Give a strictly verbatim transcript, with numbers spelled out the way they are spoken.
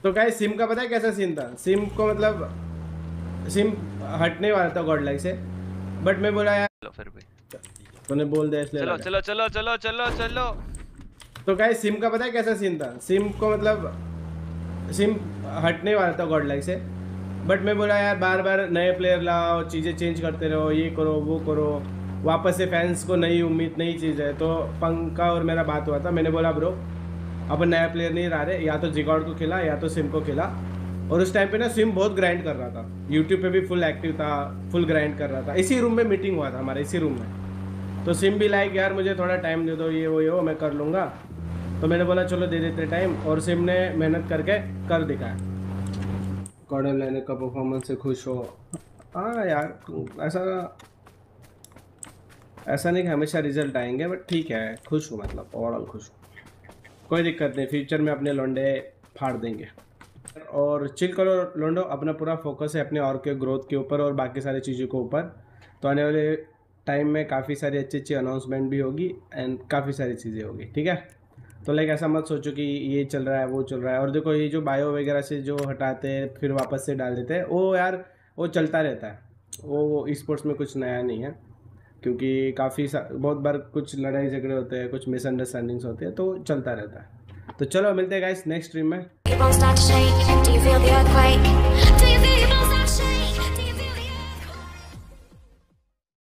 तो guys SIM का पता है कैसा सीन था? सिम को मतलब सिम हटने वाला था गॉड लाइक से, बट मैं बोला यार चलो फिर भी तूने बोल दिया इसलिए चलो लगा। चलो चलो चलो चलो चलो। तो गाइस सिम का पता है कैसा सीन था? सिम को मतलब सिम हटने वाला था गॉड लाइक से, बट मैं बोला यार बार बार नए प्लेयर लाओ, चीज़ें चेंज करते रहो, ये करो वो करो, वापस से फैंस को नई उम्मीद नई चीज़ है। तो पंका और मेरा बात हुआ था, मैंने बोला ब्रो अपन नया प्लेयर नहीं ला रहे, या तो जिगॉड को खिला या तो सिम को खिला। और उस टाइम पे ना सिम बहुत ग्राइंड कर रहा था, यूट्यूब पे भी फुल एक्टिव था, फुल ग्राइंड कर रहा था। इसी रूम में मीटिंग हुआ था हमारे, इसी रूम में। तो सिम भी लाइक यार मुझे थोड़ा टाइम दे दो, ये वो ये वो मैं कर लूँगा। तो मैंने बोला चलो दे देते टाइम, और सिम ने मेहनत करके कर दिखाया। कॉर्डन लेने का परफॉर्मेंस से खुश हो? हाँ यार ऐसा ऐसा नहीं कि हमेशा रिजल्ट आएंगे, बट ठीक है, खुश हूँ, मतलब ओवरऑल खुश हूँ, कोई दिक्कत नहीं। फ्यूचर में अपने लौंडे फाड़ देंगे। और चिल करो लौंडो, अपना पूरा फोकस है अपने और के ग्रोथ के ऊपर और बाकी सारी चीज़ों के ऊपर। तो आने वाले टाइम में काफ़ी सारी अच्छी अच्छी अनाउंसमेंट भी होगी एंड काफ़ी सारी चीज़ें होगी, ठीक है? तो लाइक ऐसा मत सोचो कि ये चल रहा है वो चल रहा है। और देखो ये जो बायो वगैरह से जो हटाते हैं फिर वापस से डाल देते हैं, वो यार वो चलता रहता है, वो स्पोर्ट्स में कुछ नया नहीं है। क्योंकि काफ़ी बहुत बार कुछ लड़ाई झगड़े होते हैं, कुछ मिसअंडरस्टैंडिंग्स होते हैं, तो चलता रहता है। तो चलो मिलते हैं गाइस नेक्स्ट स्ट्रीम में।